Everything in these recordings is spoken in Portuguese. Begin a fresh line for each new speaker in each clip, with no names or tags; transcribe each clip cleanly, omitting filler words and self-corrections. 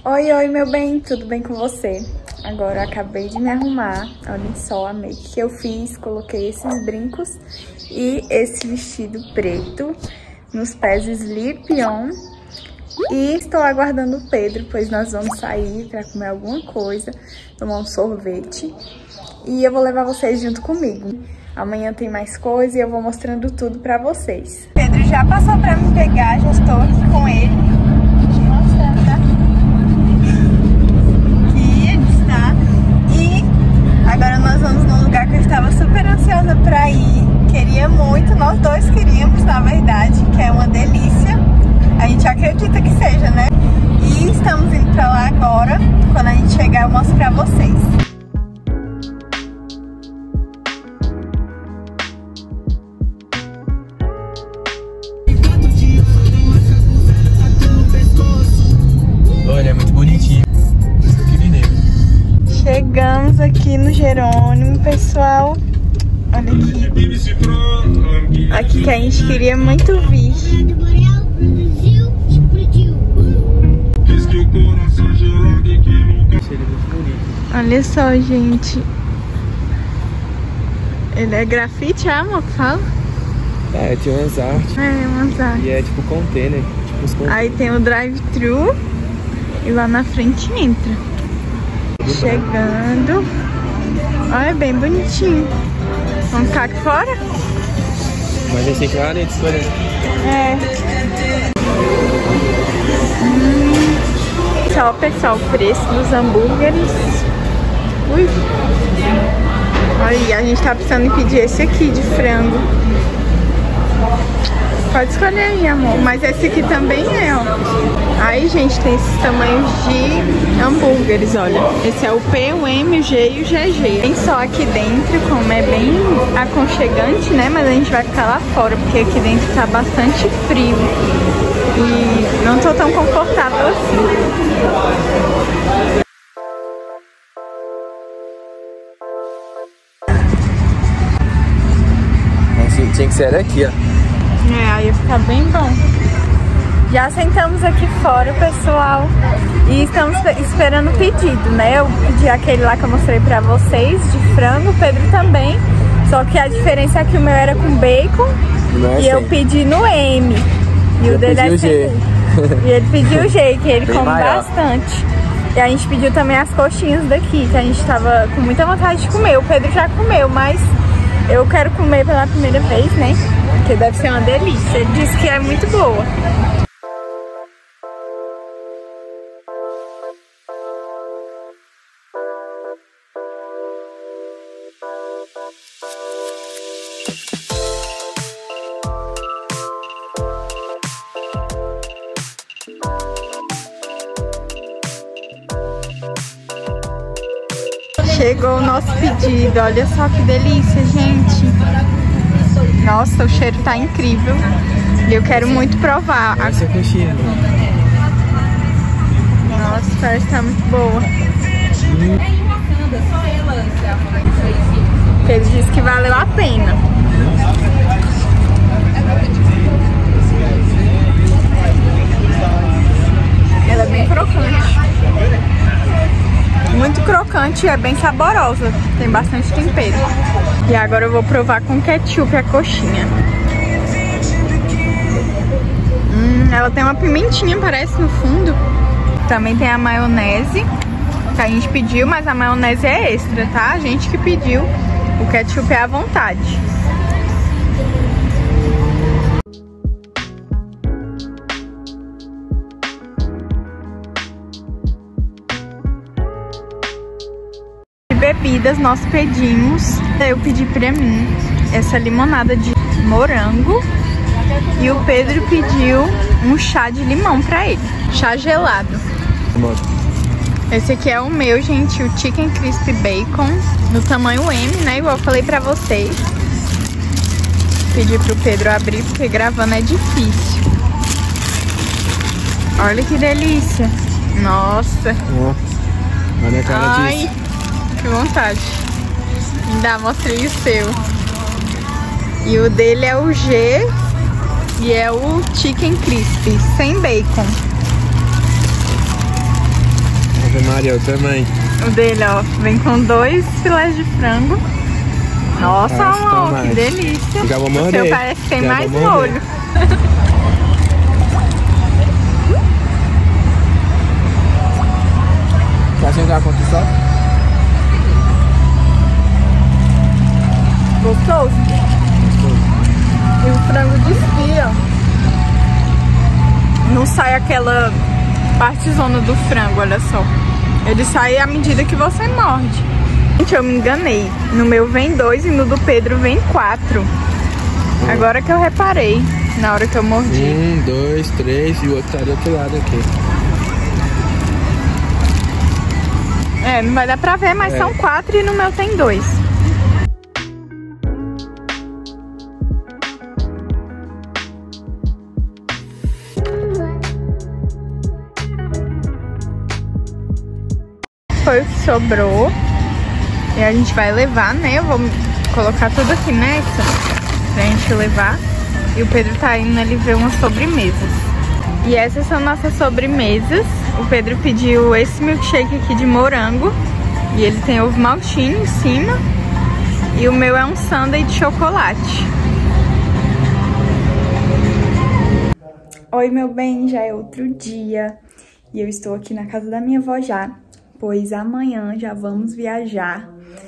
Oi, oi, meu bem, tudo bem com você? Agora eu acabei de me arrumar, olhem só a make que eu fiz, coloquei esses brincos e esse vestido preto, nos pés slip-on. E estou aguardando o Pedro, pois nós vamos sair para comer alguma coisa, tomar um sorvete. E eu vou levar vocês junto comigo. Amanhã tem mais coisa e eu vou mostrando tudo pra vocês. Pedro já passou pra me pegar, já estou aqui com ele. Deixa eu mostrar, tá? Aqui ele está. E agora nós vamos num lugar que eu estava super ansiosa pra ir. Queria muito, nós dois queríamos, na verdade, que é uma delícia. A gente acredita que seja, né? E estamos indo pra lá agora. Quando a gente chegar eu mostro pra vocês.
Olha, é muito bonitinho.
Chegamos aqui no Jerônimo, pessoal. Olha aqui. Aqui que a gente queria muito vir. Olha só, gente. Ele é grafite, amor? Fala.
É, tinha umas artes.
É, umas artes.
E é tipo container. Tipo os containers.
Aí tem o drive-thru. E lá na frente entra. Chegando. Olha, é bem bonitinho. Vamos ficar aqui fora?
Mas a gente tem que ir lá dentro, escolher.
É. Só, pessoal, o preço dos hambúrgueres. Ui. Olha, a gente tá precisando pedir esse aqui de frango. Pode escolher aí, amor. Mas esse aqui também é, ó. Aí, gente, tem esses tamanhos de hambúrgueres, olha. Esse é o P, o M, o G e o GG. Tem só aqui dentro, como é bem aconchegante, né? Mas a gente vai ficar lá fora, porque aqui dentro tá bastante frio. E não tô tão confortável assim.
Nossa, tinha que ser aqui, ó.
É, aí ia ficar bem bom. Já sentamos aqui fora, pessoal, e estamos esperando o pedido, né? Eu pedi aquele lá que eu mostrei pra vocês, de frango, o Pedro também. Só que a diferença é que o meu era com bacon e eu pedi no M. E o dele é sem. E ele pediu o G, que ele come bastante. E a gente pediu também as coxinhas daqui, que a gente tava com muita vontade de comer. O Pedro já comeu, mas eu quero comer pela primeira vez, né? Porque deve ser uma delícia. Ele disse que é muito boa. Chegou o nosso pedido. Olha só que delícia, gente. Nossa, o cheiro tá incrível. E eu quero muito provar.
Essa é a coxinha.
Nossa, parece que tá muito boa. Ele disse que valeu a pena. Ela é bem crocante. Muito crocante e é bem saborosa. Tem bastante tempero. E agora eu vou provar com ketchup a coxinha. Ela tem uma pimentinha, parece, no fundo. Também tem a maionese, que a gente pediu, mas a maionese é extra, tá? A gente que pediu. O ketchup é à vontade. Bebidas nós pedimos. Eu pedi pra mim essa limonada de morango e o Pedro pediu um chá de limão pra ele, chá gelado. Esse aqui é o meu, gente, o Chicken Crispy Bacon no tamanho M, né, igual eu falei pra vocês. Pedi pro Pedro abrir porque gravando é difícil. Olha que delícia. Nossa.
Olha a cara disso.
Que vontade. Ainda mostrei o seu. E o dele é o G e é o Chicken Crispy, sem bacon.
Ave Maria, eu também.
O dele, ó, vem com 2 filés de frango. Nossa, amor, que delícia.
Já vou morder.
O seu parece que tem mais molho.
Quer sentar com aqui só?
Gostoso? E o frango desfia. Não sai aquela partezona do frango, olha só. Ele sai à medida que você morde. Gente, eu me enganei. No meu vem 2 e no do Pedro vem 4. Agora que eu reparei, na hora que eu mordi.
1, 2, 3 e o outro tá do outro lado aqui.
É, não vai dar pra ver, mas são 4 e no meu tem 2. Foi o que sobrou. E a gente vai levar, né? Eu vou colocar tudo aqui nessa pra gente levar. E o Pedro tá indo ali ver umas sobremesas. E essas são nossas sobremesas. O Pedro pediu esse milkshake aqui de morango. E ele tem ovo maltine em cima. E o meu é um sundae de chocolate. Oi, meu bem, já é outro dia. E eu estou aqui na casa da minha avó já. Pois amanhã já vamos viajar.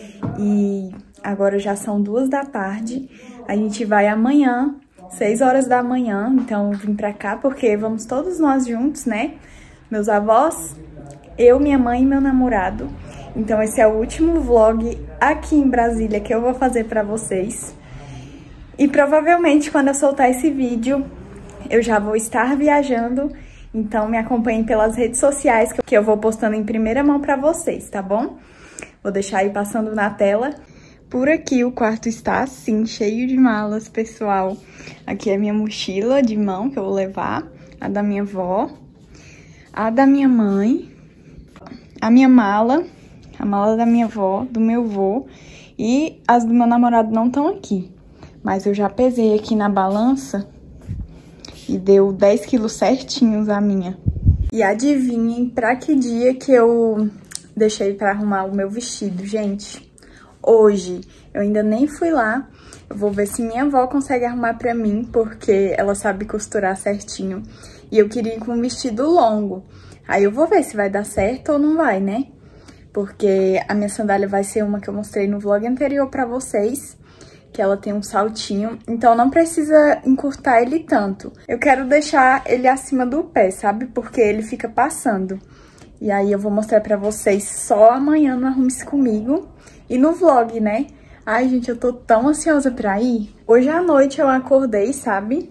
E agora já são 2 da tarde. A gente vai amanhã, 6 horas da manhã. Então eu vim pra cá porque vamos todos nós juntos, né? Meus avós, eu, minha mãe e meu namorado. Então esse é o último vlog aqui em Brasília que eu vou fazer pra vocês. E provavelmente quando eu soltar esse vídeo, eu já vou estar viajando. Então me acompanhem pelas redes sociais que eu vou postando em primeira mão pra vocês, tá bom? Vou deixar aí passando na tela. Por aqui o quarto está assim, cheio de malas, pessoal. Aqui é a minha mochila de mão que eu vou levar. A da minha avó. A da minha mãe. A minha mala. A mala da minha avó, do meu avô. E as do meu namorado não estão aqui. Mas eu já pesei aqui na balança. E deu 10 quilos certinhos a minha. E adivinhem pra que dia que eu deixei pra arrumar o meu vestido, gente? Hoje. Eu ainda nem fui lá. Eu vou ver se minha avó consegue arrumar pra mim, porque ela sabe costurar certinho. E eu queria ir com um vestido longo. Aí eu vou ver se vai dar certo ou não vai, né? Porque a minha sandália vai ser uma que eu mostrei no vlog anterior pra vocês. Que ela tem um saltinho, então não precisa encurtar ele tanto. Eu quero deixar ele acima do pé, sabe? Porque ele fica passando. E aí eu vou mostrar pra vocês só amanhã no Arrume-se Comigo e no vlog, né? Ai, gente, eu tô tão ansiosa pra ir. Hoje à noite eu acordei, sabe?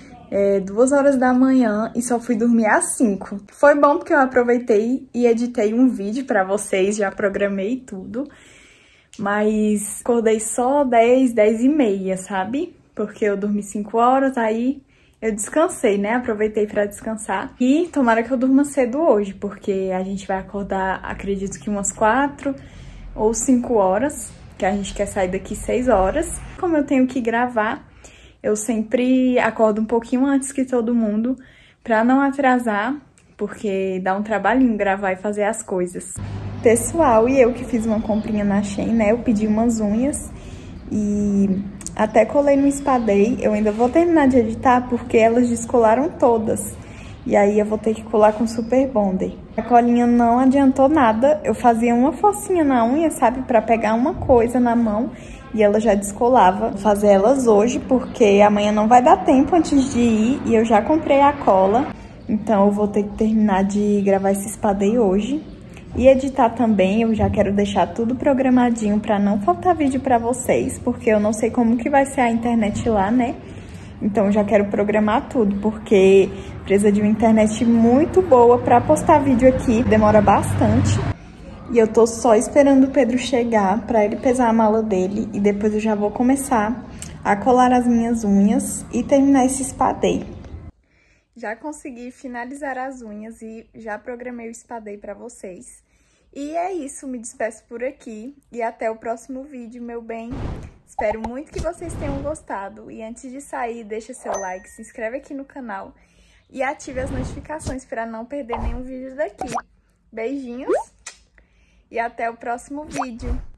2 horas da manhã e só fui dormir às 5. Foi bom porque eu aproveitei e editei um vídeo pra vocês, já programei tudo. Mas acordei só 10 e meia, sabe? Porque eu dormi 5 horas, aí eu descansei, né? Aproveitei pra descansar. E tomara que eu durma cedo hoje, porque a gente vai acordar, acredito que umas 4 ou 5 horas, que a gente quer sair daqui 6 horas. Como eu tenho que gravar, eu sempre acordo um pouquinho antes que todo mundo, pra não atrasar, porque dá um trabalhinho gravar e fazer as coisas. Pessoal, e eu que fiz uma comprinha na Shein, né? Eu pedi umas unhas e até colei no Espadei. Eu ainda vou terminar de editar porque elas descolaram todas. E aí eu vou ter que colar com Super Bonder. A colinha não adiantou nada. Eu fazia uma forcinha na unha, sabe? Pra pegar uma coisa na mão e ela já descolava. Vou fazer elas hoje porque amanhã não vai dar tempo antes de ir e eu já comprei a cola. Então eu vou ter que terminar de gravar esse Espadei hoje. E editar também, eu já quero deixar tudo programadinho pra não faltar vídeo pra vocês, porque eu não sei como que vai ser a internet lá, né? Então eu já quero programar tudo, porque precisa de uma internet muito boa pra postar vídeo aqui, demora bastante. E eu tô só esperando o Pedro chegar pra ele pesar a mala dele e depois eu já vou começar a colar as minhas unhas e terminar esse Espadei. Já consegui finalizar as unhas e já programei o Espadei pra vocês. E é isso, me despeço por aqui e até o próximo vídeo, meu bem. Espero muito que vocês tenham gostado. E antes de sair, deixa seu like, se inscreve aqui no canal e ative as notificações para não perder nenhum vídeo daqui. Beijinhos e até o próximo vídeo.